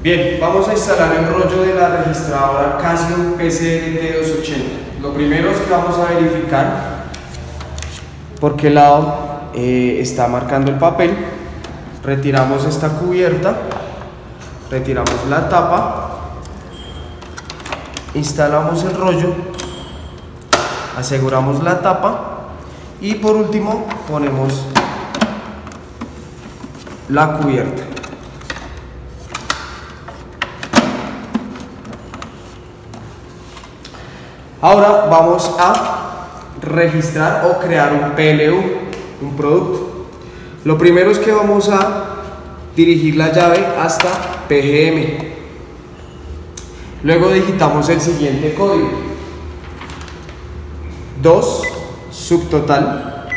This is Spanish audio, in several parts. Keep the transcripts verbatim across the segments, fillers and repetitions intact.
Bien, vamos a instalar el rollo de la registradora Casio P C R T doscientos ochenta. Lo primero es que vamos a verificar por qué lado eh, está marcando el papel. Retiramos esta cubierta, retiramos la tapa, instalamos el rollo, aseguramos la tapa y por último ponemos la cubierta. Ahora vamos a registrar o crear un P L U, un producto. Lo primero es que vamos a dirigir la llave hasta P G M. Luego digitamos el siguiente código: dos subtotal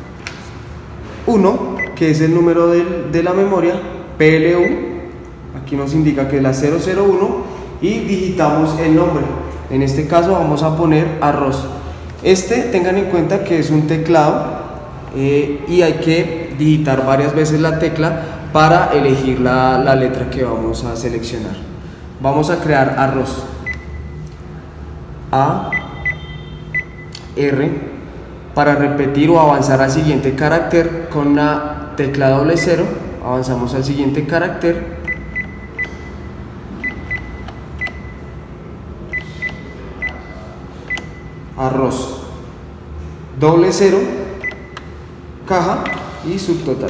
uno, que es el número de, de la memoria, P L U, aquí nos indica que es la cero cero uno, y digitamos el nombre. En este caso vamos a poner arroz. Este, tengan en cuenta que es un teclado eh, y hay que digitar varias veces la tecla para elegir la, la letra que vamos a seleccionar. Vamos a crear arroz. A, R. Para repetir o avanzar al siguiente carácter con la tecla doble cero, avanzamos al siguiente carácter. Arroz, doble cero, caja y subtotal.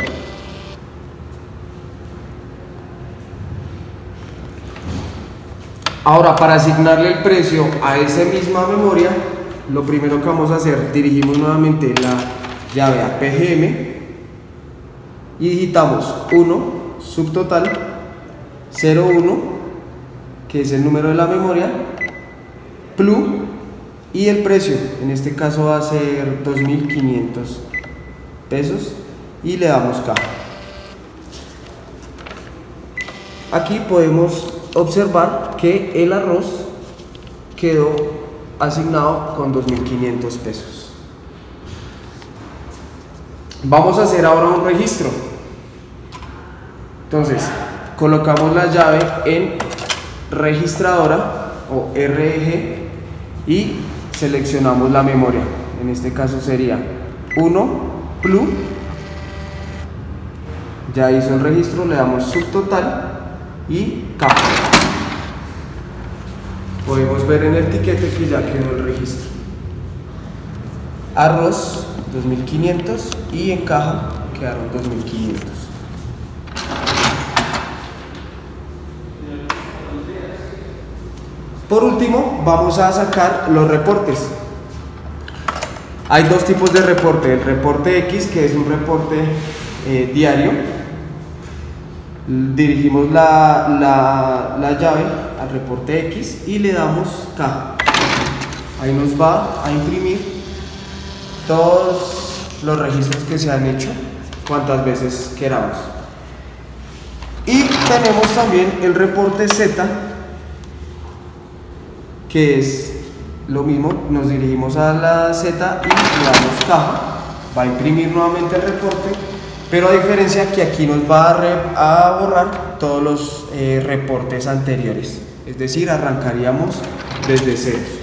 Ahora, para asignarle el precio a esa misma memoria, lo primero que vamos a hacer, dirigimos nuevamente la llave a P G M y digitamos uno, subtotal, cero uno, que es el número de la memoria, plu, y el precio, en este caso va a ser dos mil quinientos pesos, y le damos caja. Aquí podemos observar que el arroz quedó asignado con dos mil quinientos pesos. Vamos a hacer ahora un registro. Entonces, colocamos la llave en registradora o R G y seleccionamos la memoria. En este caso sería uno, plu. Ya hizo el registro, le damos subtotal y caja. Podemos ver en el etiquete que ya quedó el registro. Arroz dos mil quinientos y en caja quedaron dos mil quinientos. Por último, vamos a sacar los reportes. Hay dos tipos de reporte: el reporte X, que es un reporte eh, diario. Dirigimos la, la, la llave al reporte X y le damos caja. Ahí nos va a imprimir todos los registros que se han hecho, cuantas veces queramos. Y tenemos también el reporte Z, que es lo mismo, nos dirigimos a la Z y le damos caja, va a imprimir nuevamente el reporte, pero a diferencia que aquí nos va a, re, a borrar todos los eh, reportes anteriores, es decir, arrancaríamos desde ceros.